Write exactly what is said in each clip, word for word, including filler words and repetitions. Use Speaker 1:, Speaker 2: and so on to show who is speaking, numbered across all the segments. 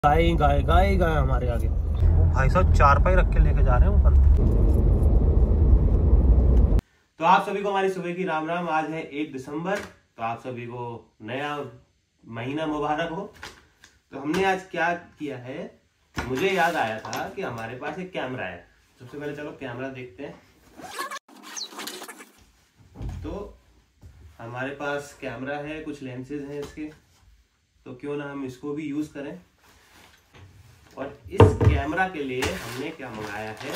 Speaker 1: गाय गाय गाय गाय हमारे आगे। वो भाई साहब चार पाई रख के लेके जा रहे हैं ऊपर। तो आप सभी को हमारी सुबह की राम राम। आज है एक दिसंबर, तो आप सभी को नया महीना मुबारक हो। तो हमने आज क्या किया है, मुझे याद आया था कि हमारे पास एक कैमरा है। सबसे पहले चलो कैमरा देखते हैं। तो हमारे पास कैमरा है, कुछ लेंसेज हैं इसके, तो क्यों ना हम इसको भी यूज करें। और इस कैमरा के लिए हमने क्या मंगाया है,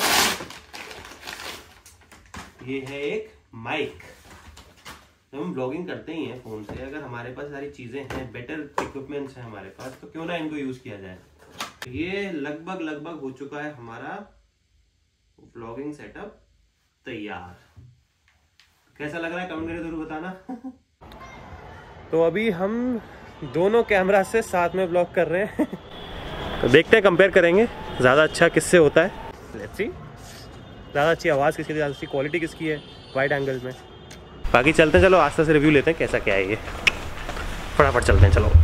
Speaker 1: ये है एक माइक। जब हम ब्लॉगिंग करते ही हैं फोन से, अगर हमारे पास सारी चीजें हैं, बेटर इक्विपमेंट्स हैं हमारे पास, तो क्यों ना इनको यूज किया जाए। ये लगभग लगभग हो चुका है हमारा ब्लॉगिंग सेटअप तैयार। कैसा लग रहा है कमेंट करके जरूर बताना। तो अभी हम दोनों कैमरा से साथ में ब्लॉग कर रहे हैं। तो देखते हैं, कंपेयर करेंगे ज़्यादा अच्छा किससे होता है। लेट्स सी, ज़्यादा अच्छी आवाज़ किसकी, ज़्यादा अच्छी क्वालिटी किसकी है वाइड एंगल में। बाकी चलते हैं, चलो आस्ते से रिव्यू लेते हैं कैसा क्या है ये। फटाफट चलते हैं, चलो।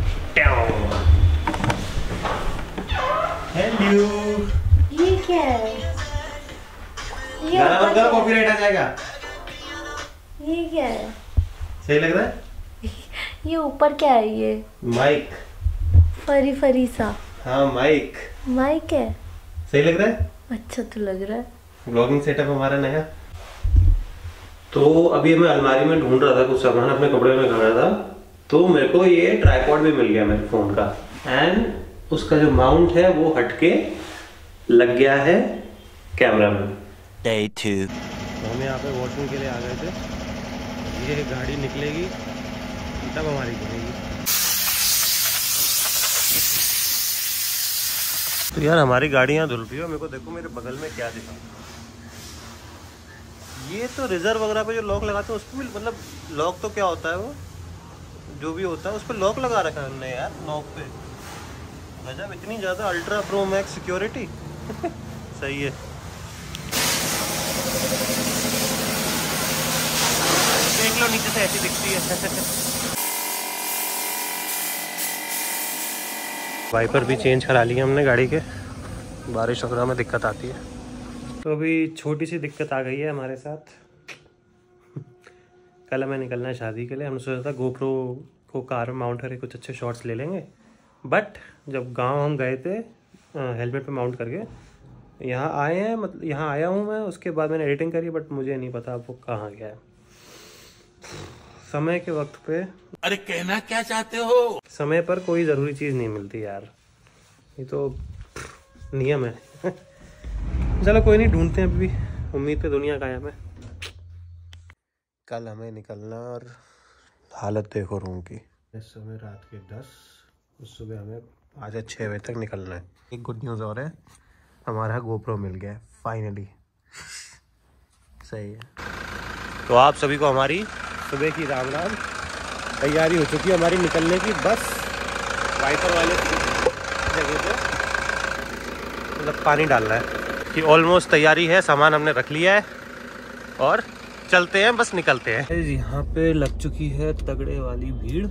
Speaker 1: हेलो,
Speaker 2: ये क्या है? ये
Speaker 1: गाना बंद करो, कॉपीराइट आ जाएगा।
Speaker 2: ये क्या है?
Speaker 1: सही लग रहा है?
Speaker 2: ये ऊपर क्या है? ये
Speaker 1: माइक,
Speaker 2: फरी फरी सा।
Speaker 1: हाँ माइक
Speaker 2: माइक है।
Speaker 1: सही लग रहा है?
Speaker 2: अच्छा तो लग रहा है।
Speaker 1: ब्लॉगिंग सेटअप हमारा नया। तो अभी मैं अलमारी में ढूंढ रहा था, कुछ सामान अपने कपड़े में रहा था, तो मेरे को ये ट्राइपॉड भी मिल गया मेरे फोन का। एंड उसका जो माउंट है वो हटके लग गया है कैमरा में।
Speaker 3: Day two.
Speaker 1: तो हम यहाँ पे वॉशिंग के लिए आ गए थे। ये गाड़ी निकलेगी तब हमारी बनेगी। तो यार हमारी गाड़ी यहाँ धुल रही है। मेरे को देखो मेरे बगल में क्या दिखा। ये तो रिजर्व वगैरह पे जो लॉक लगाते हैं उस पर भी, मतलब लॉक तो क्या होता है, वो जो भी होता है उस पर लॉक लगा रखा है उन्होंने यार, नॉक पे। गजब, इतनी ज़्यादा अल्ट्रा प्रो मैक्स सिक्योरिटी। सही है। देख लो नीचे से ऐसी दिखती है। वाइपर भी चेंज करा लिए हमने गाड़ी के, बारिश वगैरह में दिक्कत आती है। तो अभी छोटी सी दिक्कत आ गई है हमारे साथ। कल हमें निकलना है शादी के लिए। हमने सोचा था गोप्रो को कार में माउंट करके कुछ अच्छे शॉट्स ले लेंगे, बट जब गांव हम गए थे हेलमेट पे माउंट करके, यहाँ आए हैं, मतलब यहाँ आया हूँ मैं, उसके बाद मैंने एडिटिंग करी, बट मुझे नहीं पता वो कहाँ गया है। समय के वक्त पे,
Speaker 3: अरे कहना क्या चाहते हो?
Speaker 1: समय पर कोई ज़रूरी चीज़ नहीं मिलती यार, ये तो नियम है। चलो कोई नहीं, ढूंढते हैं अभी। उम्मीद पे दुनिया कायम है। कल हमें निकलना, और हालत देखो रूम की। इस समय रात के दस, उस सुबह हमें आज छः बजे तक निकलना है। एक गुड न्यूज़ और है, हमारा गोप्रो मिल गया है फाइनली। सही है। तो आप सभी को हमारी सुबह की राम राम। तैयारी हो चुकी है हमारी निकलने की। बस वाइपर वाले जगह पे मतलब पानी डालना है कि ऑलमोस्ट तैयारी है, सामान हमने रख लिया है और चलते हैं, बस निकलते हैं। यहाँ पे लग चुकी है तगड़े वाली भीड़,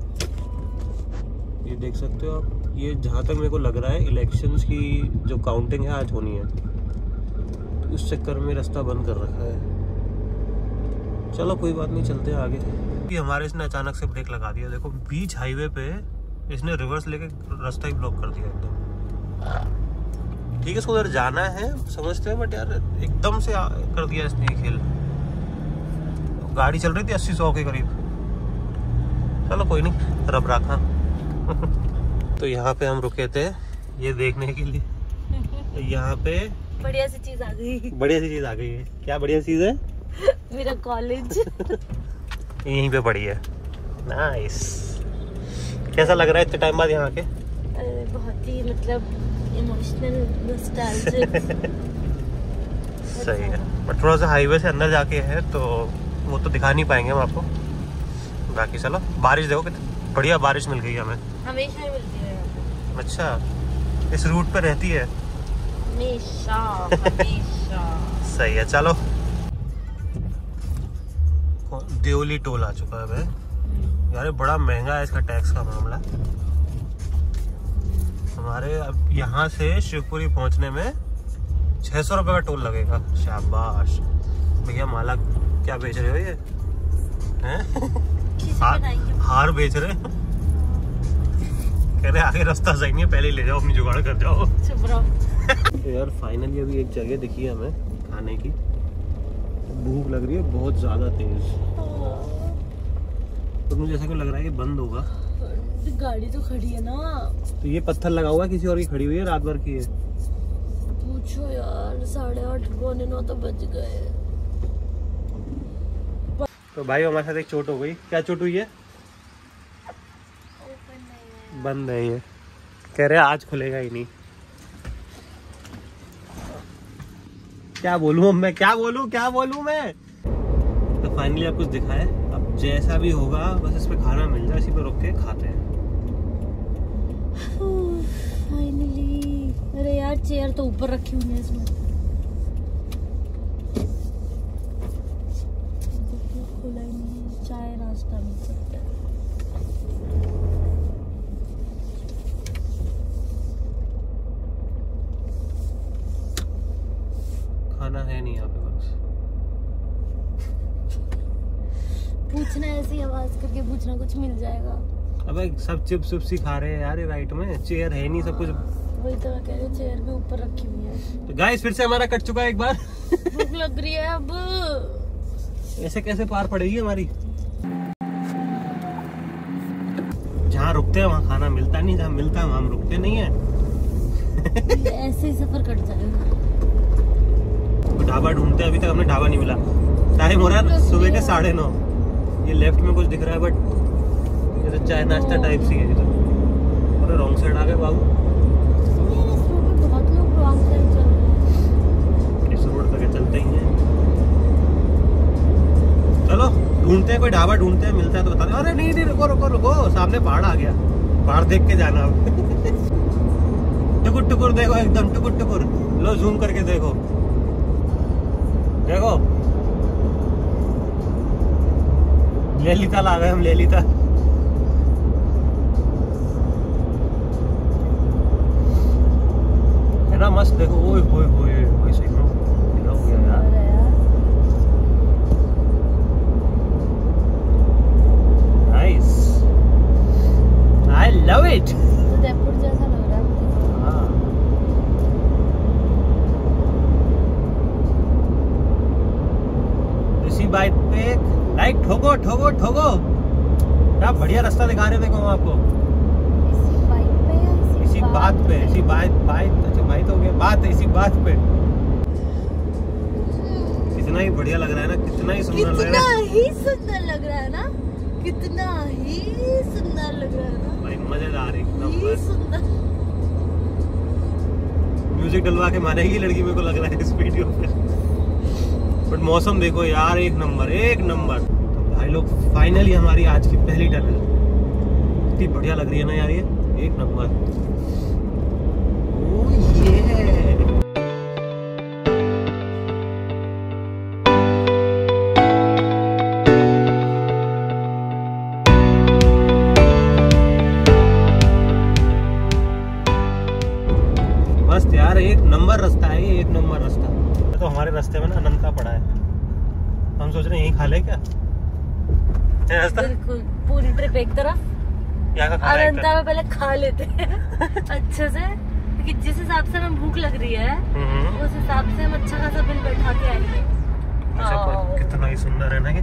Speaker 1: ये देख सकते हो आप। ये जहाँ तक मेरे को लग रहा है इलेक्शंस की जो काउंटिंग है आज होनी है, तो इस चक्कर में रास्ता बंद कर रखा है। चलो कोई बात नहीं, चलते हैं आगे। कि हमारे इसने अचानक से ब्रेक लगा दिया। देखो बीच हाईवे पे इसने रिवर्स लेके रास्ता ही ब्लॉक कर दिया एकदम। ठीक है, इसको उधर जाना है समझते हैं, बट यार एकदम से कर दिया इसने खेल। गाड़ी चल रही थी अस्सी सौ के करीब। चलो कोई नहीं, रब रखा। तो यहाँ पे हम रुके थे ये देखने के लिए। यहाँ पे
Speaker 2: बढ़िया सी चीज आ गई।
Speaker 1: बढ़िया सी चीज आ गई है। क्या बढ़िया चीज है?
Speaker 2: मेरा कॉलेज
Speaker 1: यहीं पे पड़ी है। नाइस। कैसा लग रहा है इतने टाइम बाद यहाँ के?
Speaker 2: बहुत ही मतलब इमोशनल नॉस्टैल्जिक।
Speaker 1: सही है, बट थोड़ा सा हाईवे से अंदर जाके है तो वो तो दिखा नहीं पाएंगे हम आपको। बाकी चलो, बारिश देखो कितनी बढ़िया बारिश मिल गई हमें।
Speaker 2: हमेशा ही मिलती है।
Speaker 1: अच्छा, इस रूट पे रहती है
Speaker 2: हमेशा हमेशा।
Speaker 1: सही है, चलो। देवली टोल आ चुका है भाई। यार बड़ा महंगा है इसका टैक्स का मामला। हमारे अब यहाँ से शिवपुरी पहुंचने में छह सौ रुपये का टोल लगेगा। शाबाश भैया। माला क्या बेच रहे हो ये? हैं? हार, हार बेच रहे। कह रहे आगे रास्ता सही नहीं है, पहले ही ले जाओ, अपनी जुगाड़ कर जाओ।
Speaker 2: चुप रहो।
Speaker 1: यार फाइनली अभी एक जगह दिखी है हमें खाने की। भूख लग रही है बहुत ज्यादा तेज, तो मुझे ऐसा क्यों लग रहा है कि बंद होगा।
Speaker 2: गाड़ी तो खड़ी है ना।
Speaker 1: तो ये पत्थर लगा हुआ है, किसी और की खड़ी हुई है, रात भर की है।
Speaker 2: पूछो यार, साढ़े आठ पौने नौ तो बज गए।
Speaker 1: तो भाई हमारे साथ एक चोट हो गई। क्या चोट हुई है? बंद नहीं है, कह रहे आज खुलेगा ही नहीं। क्या बोलूं मैं, क्या बोलूं क्या बोलूं मैं। तो फाइनली आप कुछ दिखाए, अब जैसा भी होगा बस इस पे खाना मिल जाए, इसी पे रुक के खाते हैं।
Speaker 2: फाइनली। अरे यार चेयर तो ऊपर रखी हुई है इसमें। खुला ही नहीं, चाय नाश्ता मिल सकता है।
Speaker 1: खाना है नहीं यहाँ पे बस।
Speaker 2: पूछना ऐसी आवाज करके पूछना, कुछ मिल जाएगा।
Speaker 1: अबे सब चिप्स विप्स ही खा रहे हैं यार ये राइट में, चेयर है नहीं, सब कुछ।
Speaker 2: वही तो मैं कह रही हूँ, चेयर भी ऊपर रखी हुई है।
Speaker 1: तो गाइस फिर से हमारा कट चुका है एक बार।
Speaker 2: भूख लग रही है अब।
Speaker 1: ऐसे कैसे पार पड़ेगी हमारी? जहाँ रुकते हैं वहाँ खाना मिलता नहीं, जहाँ मिलता है वहाँ हम रुकते नहीं है।
Speaker 2: ऐसे ही सफर कट जाएगा।
Speaker 1: तो ढाबा ढूंढते हैं, अभी तक हमने ढाबा नहीं मिला। टाइम हो रहा है सुबह के साढ़े नौ। ये लेफ्ट में कुछ दिख रहा है बट ये तो चाय नाश्ता टाइप सी है। तो अरे रॉन्ग साइड आ गए बाबू।
Speaker 2: इस रोड पे बहुत लोग रॉन्ग साइड चल रहे हैं।
Speaker 1: इस रोड पे चलते ही हैं। चलो ढूंढते हैं, कोई ढाबा ढूंढते हैं, मिलता है तो बता दे। अरे नहीं नहीं रुको रुको रुको, सामने पहाड़ आ गया, पहाड़ देख के जाना। टुकुर टुकुर देखो, एकदम टुकुर टुकुर। लो जूम करके देखो, देखो लेलिता ला गए हम, लेलिता। है ना मस्त, देखो। ओए ओए ओए ओए सही में क्या हो गया यार। Nice, I love it.
Speaker 2: Udaipur जैसा लग रहा है मुझे।
Speaker 1: हाँ इसी बाइक पे लाइक ठोको ठोको ठोको। क्या बढ़िया रास्ता दिखा रहे, देखो हम आपको।
Speaker 2: इसी बाइक पे या इसी,
Speaker 1: इसी बात पे, इसी बात बात अच्छा बात हो गया, बात इसी बात पे। कितना ही बढ़िया लग रहा है ना, कितना ही सुंदर लग रहा है।
Speaker 2: कितना ही सुंदर लग रहा है ना, कितना ही सुंदर लग रहा है ना
Speaker 1: भाई, मजेदार एकदम।
Speaker 2: ही सुंदर।
Speaker 1: म्यूजिक डलवा के मानेगी लड़की, मेरे को लग रहा है इस वीडियो पे। बट मौसम देखो यार, एक नंबर एक नंबर। तो भाई लोग फाइनली हमारी आज की पहली टनल, कितनी बढ़िया लग रही है ना यार, ये एक नंबर। ओह ये मस्त यार, एक नंबर रास्ता है ये, एक नंबर रास्ता। तो हमारे रास्ते में ना अनंता पड़ा है, हम सोच रहे हैं यहीं खा ले क्या।
Speaker 2: बिल्कुल पूरी ट्रिप एक तरफ,
Speaker 1: क्या का खाना है एक
Speaker 2: अनंता में पहले खा लेते हैं अच्छे से, क्योंकि जिस हिसाब से हमें भूख लग रही है
Speaker 1: तरफ।
Speaker 2: उस हिसाब से हम अच्छा खासा बिल बैठा के आएंगे।
Speaker 1: अच्छा पर कितना ही सुंदर है ना ये,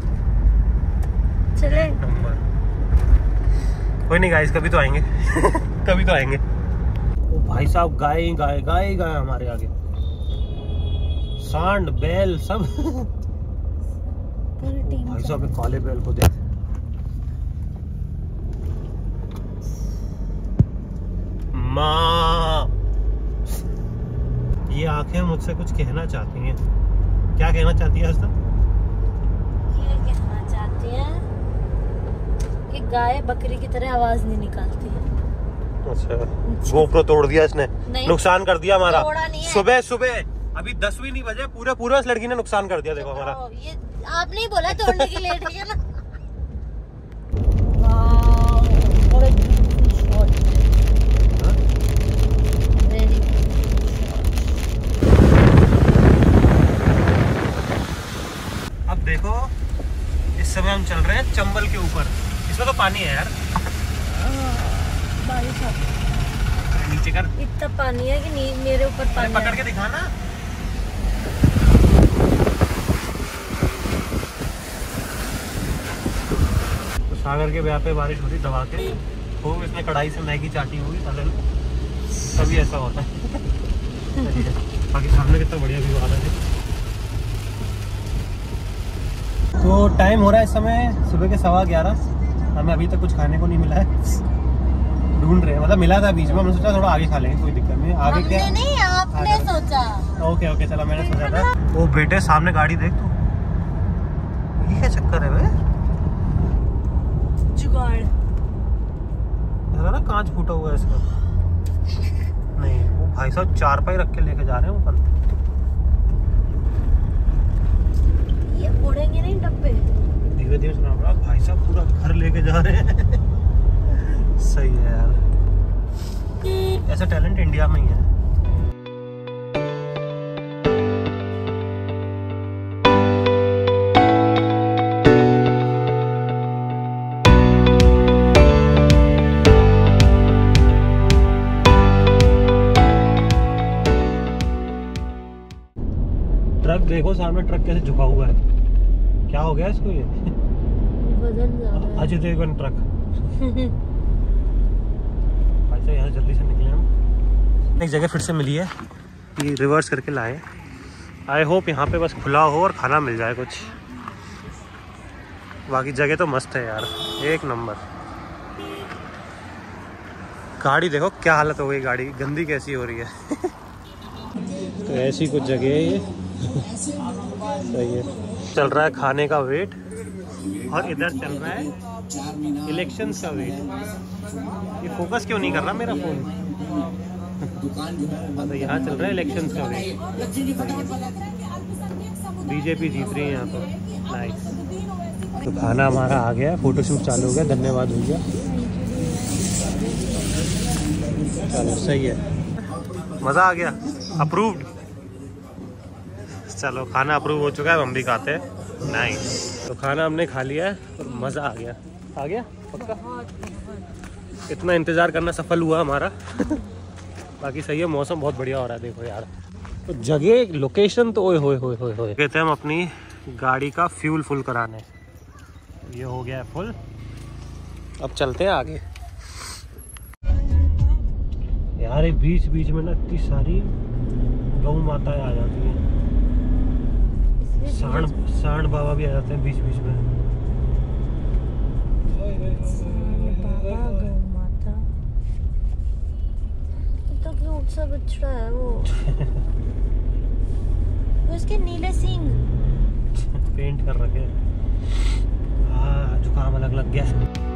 Speaker 2: चले
Speaker 1: नंबर। कोई नहीं गाइस, कभी तो आएंगे कभी तो आएंगे। ओ भाई साहब, गाय ही गाय, गाय ही गाय हमारे आगे, सांड बैल सब।
Speaker 2: पूरी टीम
Speaker 1: भाई साहब काले बैल को देख, माँ ये आंखें मुझसे कुछ कहना चाहती हैं। क्या कहना चाहती है आस्था?
Speaker 2: ये कहना चाहती हैं कि गाय बकरी की तरह आवाज नहीं निकालती है।
Speaker 1: अच्छा, गोप्रो तोड़ दिया इसने, नुकसान कर दिया हमारा।
Speaker 2: तोड़ा नहीं है।
Speaker 1: सुबह सुबह अभी दस भी नहीं बजे, पूरे पूरा इस लड़की ने नुकसान कर दिया, देखो हमारा।
Speaker 2: ये आपने ही बोला तोड़ने के लिए, ठीक है ना।
Speaker 1: चल रहे हैं चंबल के ऊपर। इसमें तो पानी है यार,
Speaker 2: बारिश
Speaker 1: नीचे कर।
Speaker 2: इतना पानी है कि नी, मेरे ऊपर पानी
Speaker 1: पकड़ के दिखाना। तो सागर के ब्याह पे बारिश हो रही दबा के, तो इसने कढ़ाई से मैगी चाटी होगी साले ने, तभी ऐसा होता है। बाकी सामने कितना बढ़िया व्यू आ रहा है। तो टाइम हो रहा है इस समय सुबह के सवा ग्यारह। हमें अभी तक कुछ खाने को नहीं मिला है, ढूंढ रहे हैं। मतलब मिला था बीच में, हमने सोचा थोड़ा आगे खा लेंगे, कोई दिक्कत नहीं। आगे
Speaker 2: हमने
Speaker 1: क्या
Speaker 2: नहीं, आपने सोचा।
Speaker 1: ओके ओके चलो, मैंने सोचा था। वो बेटे सामने गाड़ी देख तू, ये क्या चक्कर है बे?
Speaker 2: जुगाड़
Speaker 1: ना कांच फूटा हुआ है इसका। नहीं, वो भाई साहब चार पाई रख के लेके जा रहे हैं ऊपर।
Speaker 2: ये उड़ेंगे नहीं डब्बे।
Speaker 1: धीरे धीरे चला रहा भाई साहब, पूरा घर लेके जा रहे हैं। सही है यार, ऐसा टैलेंट इंडिया में ही है। ट्रक देखो सामने, ट्रक कैसे झुका हुआ है, क्या हो गया इसको? ये
Speaker 2: वजन ज्यादा है।
Speaker 1: अजय देवगन ट्रक। अच्छा यहाँ जल्दी से निकले हम। एक जगह फिर से मिली है, ये रिवर्स करके लाए। आई होप यहाँ पे बस खुला हो और खाना मिल जाए कुछ। बाकी जगह तो मस्त है यार, एक नंबर। गाड़ी देखो क्या हालत हो गई, गाड़ी गंदी कैसी हो रही है। तो ऐसी कुछ जगह है ये। सही है। चल रहा है खाने का वेट, और इधर चल रहा है इलेक्शंस का वेट। ये फोकस क्यों नहीं कर रहा मेरा फोन? तो यहाँ चल रहा है इलेक्शंस का वेट। बीजेपी जीत रही है यहाँ पर। नाइस। तो खाना हमारा आ गया, फोटोशूट चालू हो गया। धन्यवाद भैया। चलो सही है, मज़ा आ गया। अप्रूव्ड। चलो खाना अप्रूव हो चुका है, हम भी खाते हैं। नाइस। तो खाना हमने खा लिया है और मज़ा आ गया। आ गया पक्का? इतना इंतज़ार करना सफल हुआ हमारा। बाकी सही है, मौसम बहुत बढ़िया हो रहा है। देखो यार, तो जगह लोकेशन तो ओए होए होए होए होए। कहते हैं हम अपनी गाड़ी का फ्यूल फुल कराने। ये हो गया है फुल, अब चलते हैं आगे। यार बीच बीच में ना इतनी सारी गौ माताएं आ जाती हैं, सांड सांड बाबा भी आ जाते हैं बीच बीच में।
Speaker 2: बाबा गौ माता तो क्यूट सा बछड़ा है वो। उसके नीले सींग
Speaker 1: पेंट कर रखे। हाँ जुकाम अलग लग गया।